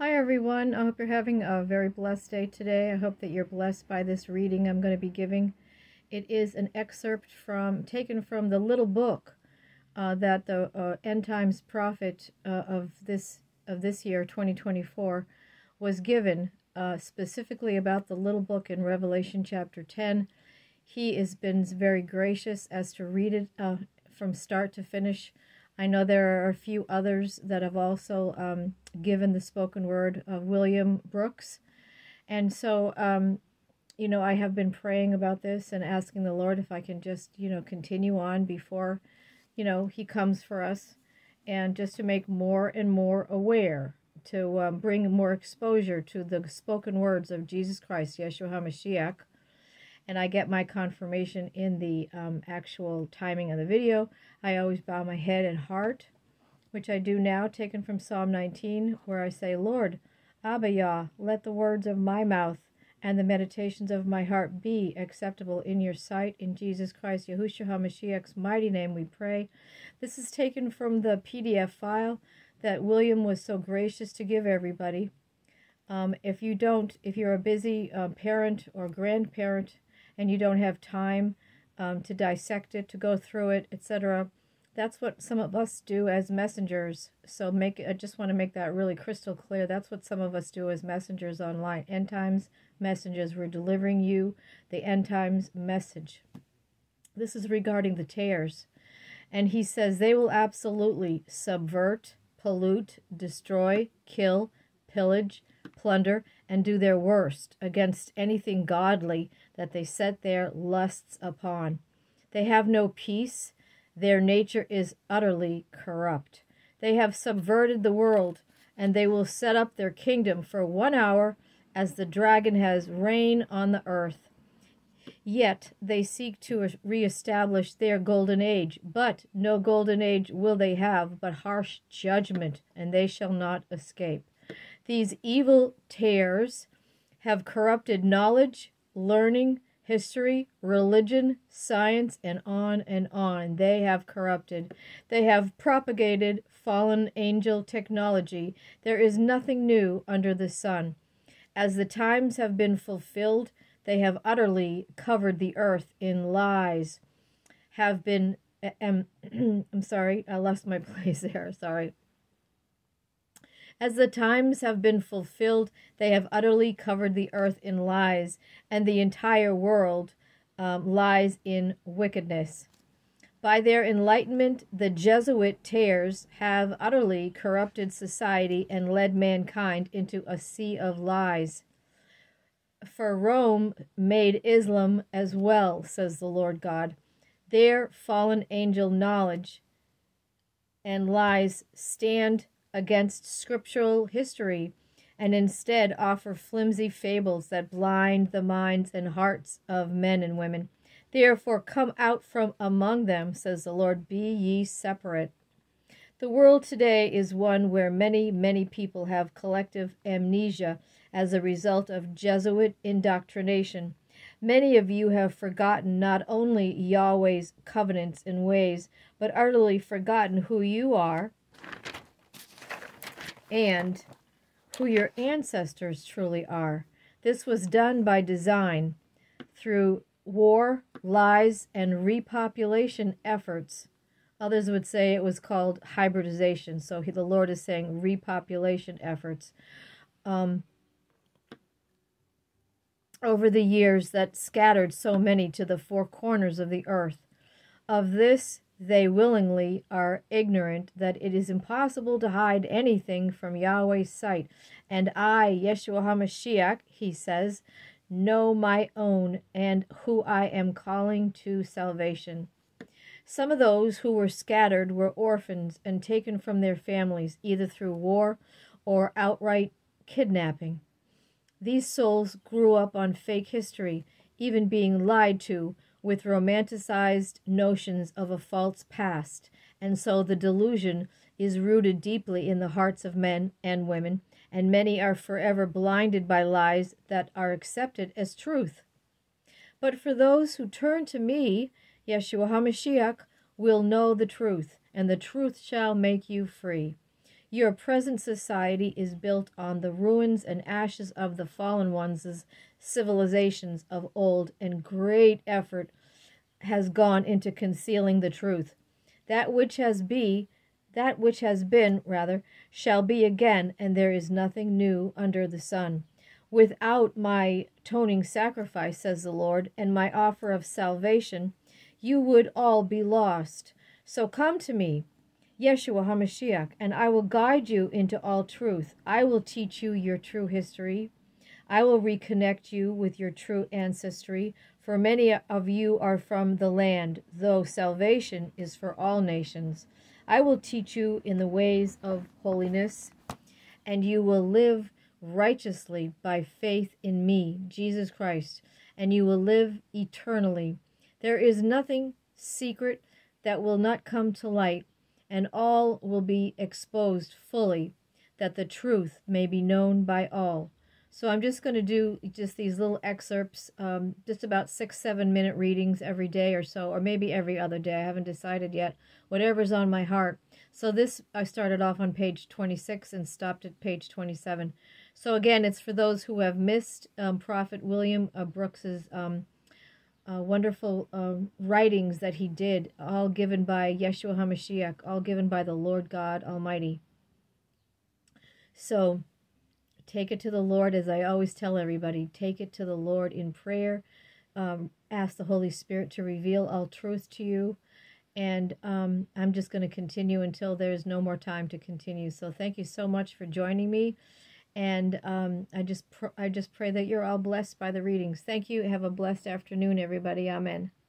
Hi everyone, I hope you're having a very blessed day today. I hope that you're blessed by this reading I'm going to be giving. It is an excerpt taken from the little book that the End Times prophet of this year, 2024, was given specifically about the little book in Revelation chapter 10. He has been very gracious as to read it from start to finish. I know there are a few others that have also given the spoken word of William Brooks. And so, I have been praying about this and asking the Lord if I can just, continue on before, he comes for us, and just to make more and more aware, to bring more exposure to the spoken words of Jesus Christ, Yeshua HaMashiach. And I get my confirmation in the actual timing of the video. I always bow my head and heart, which I do now, taken from Psalm 19, where I say, Lord Abba Yah, let the words of my mouth and the meditations of my heart be acceptable in your sight. In Jesus Christ, Yahushua HaMashiach's mighty name we pray. This is taken from the PDF file that William was so gracious to give everybody. If you're a busy parent or grandparent, and you don't have time to dissect it, to go through it, etc. That's what some of us do as messengers. So I just want to make that really crystal clear. That's what some of us do as messengers online. End times messengers. We're delivering you the end times message. This is regarding the tares. And he says they will absolutely subvert, pollute, destroy, kill, pillage, plunder, and do their worst against anything godly that they set their lusts upon. They have no peace. Their nature is utterly corrupt. They have subverted the world, and they will set up their kingdom for 1 hour as the dragon has reign on the earth. Yet they seek to reestablish their golden age, but no golden age will they have, but harsh judgment, and they shall not escape. These evil tares have corrupted knowledge, learning, history, religion, science, and on and on. They have corrupted. They have propagated fallen angel technology. There is nothing new under the sun. As the times have been fulfilled, they have utterly covered the earth in lies. I'm sorry, I lost my place there, sorry. As the times have been fulfilled, they have utterly covered the earth in lies, and the entire world lies in wickedness. By their enlightenment, the Jesuit tares have utterly corrupted society and led mankind into a sea of lies. For Rome made Islam as well, says the Lord God. Their fallen angel knowledge and lies stand against scriptural history, and instead offer flimsy fables that blind the minds and hearts of men and women. Therefore come out from among them, says the Lord, be ye separate. The world today is one where many, many people have collective amnesia as a result of Jesuit indoctrination. Many of you have forgotten not only Yahweh's covenants and ways, but utterly forgotten who you are and who your ancestors truly are. This was done by design through war, lies, and repopulation efforts. Others would say it was called hybridization. So the Lord is saying repopulation efforts over the years that scattered so many to the four corners of the earth. Of this they willingly are ignorant, that it is impossible to hide anything from Yahweh's sight. And I, Yeshua HaMashiach, he says, know my own and who I am calling to salvation. Some of those who were scattered were orphans and taken from their families, either through war or outright kidnapping. These souls grew up on fake history, even being lied to with romanticized notions of a false past, and so the delusion is rooted deeply in the hearts of men and women, and many are forever blinded by lies that are accepted as truth. But for those who turn to me, Yeshua HaMashiach will know the truth, and the truth shall make you free. Your present society is built on the ruins and ashes of the fallen ones' civilizations of old, and great effort has gone into concealing the truth. That which has been, shall be again, and there is nothing new under the sun. Without my atoning sacrifice, says the Lord, and my offer of salvation, you would all be lost. So come to me, Yeshua HaMashiach, and I will guide you into all truth. I will teach you your true history. I will reconnect you with your true ancestry, for many of you are from the land, though salvation is for all nations. I will teach you in the ways of holiness, and you will live righteously by faith in me, Jesus Christ, and you will live eternally. There is nothing secret that will not come to light, and all will be exposed fully, that the truth may be known by all. So I'm just going to do just these little excerpts, just about 6-7 minute readings every day or so, or maybe every other day. I haven't decided yet, whatever's on my heart. So this, I started off on page 26 and stopped at page 27. So again, it's for those who have missed Prophet William Brooks's wonderful writings that he did, all given by Yeshua HaMashiach, all given by the Lord God Almighty. So take it to the Lord, as I always tell everybody, take it to the Lord in prayer. Ask the Holy Spirit to reveal all truth to you. And I'm just going to continue until there's no more time to continue. So thank you so much for joining me. And I just pray that you're all blessed by the readings. Thank you. Have a blessed afternoon, everybody. Amen.